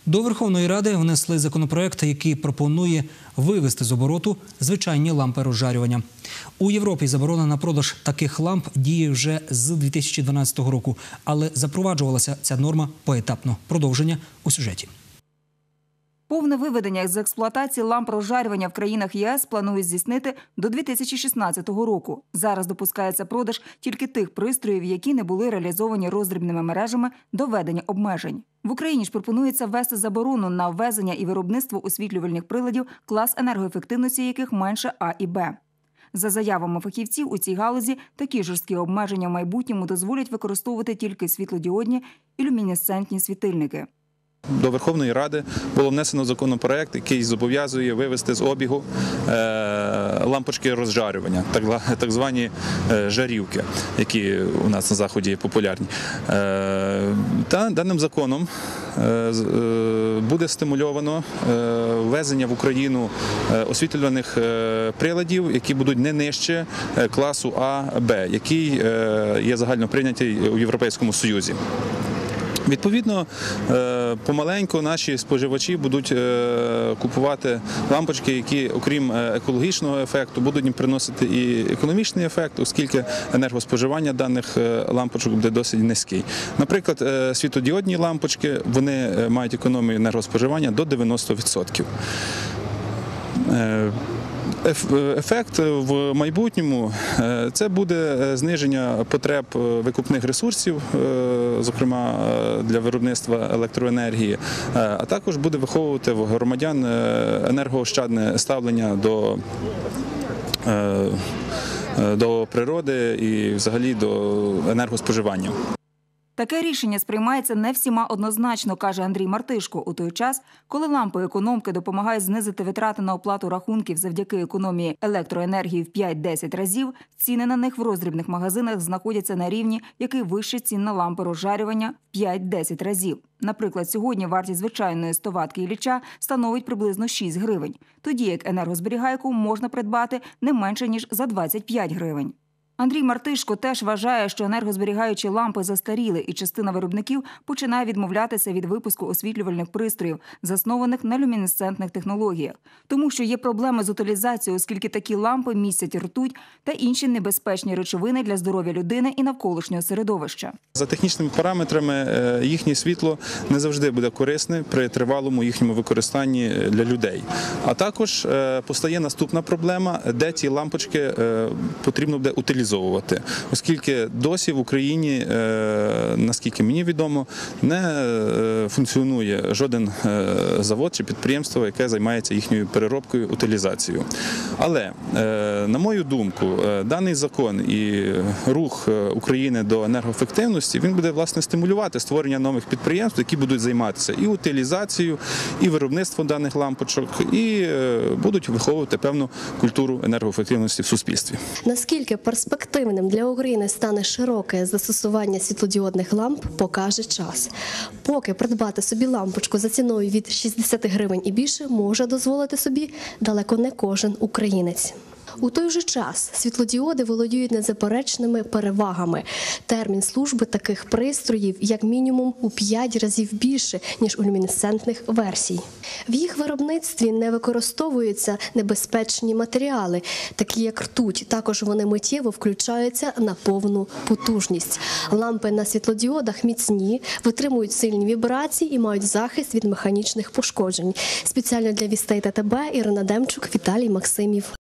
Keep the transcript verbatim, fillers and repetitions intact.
До Верховної Ради внесли законопроект, який пропонує вивести з обороту звичайні лампи розжарювання. У Європі заборона на продаж таких ламп діє вже з дві тисячі дванадцятого року, але запроваджувалася ця норма поетапно. Продовження у сюжеті. Повне виведення з експлуатації ламп розжарювання в країнах ЄС планують здійснити до дві тисячі шістнадцятого року. Зараз допускається продаж тільки тих пристроїв, які не були реалізовані роздрібними мережами до введення обмежень. В Україні ж пропонується ввести заборону на ввезення і виробництво освітлювальних приладів, клас енергоефективності яких менше А і Б. За заявами фахівців, у цій галузі такі жорсткі обмеження в майбутньому дозволять використовувати тільки світлодіодні і люмінесцентні світильники. До Верховної Ради було внесено законопроект, який зобов'язує вивести з обігу лампочки розжарювання, так звані жарівки, які у нас на Заході популярні. Та даним законом буде стимульовано ввезення в Україну освітлювальних приладів, які будуть не нижче класу А Б, який є загально прийнятий у Європейському Союзі. Відповідно, помаленьку наші споживачі будуть купувати лампочки, які, окрім екологічного ефекту, будуть їм приносити і економічний ефект, оскільки енергоспоживання даних лампочок буде досить низький. Наприклад, світлодіодні лампочки, вони мають економію енергоспоживання до дев'яноста відсотків. Ефект в майбутньому – це буде зниження потреб викупних ресурсів, зокрема для виробництва електроенергії, а також буде виховувати в громадян енергоощадне ставлення до, до природи і взагалі до енергоспоживання. Таке рішення сприймається не всіма однозначно, каже Андрій Мартишко. У той час, коли лампи-економки допомагають знизити витрати на оплату рахунків завдяки економії електроенергії в п'ять-десять разів, ціни на них в роздрібних магазинах знаходяться на рівні, який вище цін на лампи розжарювання в п'ять-десять разів. Наприклад, сьогодні вартість звичайної сто ватт Ілліча становить приблизно шість гривень, тоді як енергозберігайку можна придбати не менше, ніж за двадцять п'ять гривень. Андрій Мартишко теж вважає, що енергозберігаючі лампи застаріли, і частина виробників починає відмовлятися від випуску освітлювальних пристроїв, заснованих на люмінесцентних технологіях. Тому що є проблеми з утилізацією, оскільки такі лампи містять ртуть та інші небезпечні речовини для здоров'я людини і навколишнього середовища. За технічними параметрами їхнє світло не завжди буде корисне при тривалому їхньому використанні для людей. А також постає наступна проблема, де ці лампочки потрібно буде утилізувати. Оскільки досі в Україні, наскільки мені відомо, не функціонує жоден завод чи підприємство, яке займається їхньою переробкою, утилізацією. Але, на мою думку, даний закон і рух України до енергоефективності, він буде, власне, стимулювати створення нових підприємств, які будуть займатися і утилізацією, і виробництвом даних лампочок, і будуть виховувати певну культуру енергоефективності в суспільстві. Наскільки перспективним для України стане широке застосування світлодіодних ламп, покаже час. Поки придбати собі лампочку за ціною від шістдесят гривень і більше може дозволити собі далеко не кожен українець. У той же час світлодіоди володіють незаперечними перевагами. Термін служби таких пристроїв як мінімум у п'ять разів більше, ніж у люмінесцентних версій. В їх виробництві не використовуються небезпечні матеріали, такі як ртуть. Також вони миттєво включаються на повну потужність. Лампи на світлодіодах міцні, витримують сильні вібрації і мають захист від механічних пошкоджень. Спеціально для Вістей ТТБ Ірина Демчук, Віталій Максимів.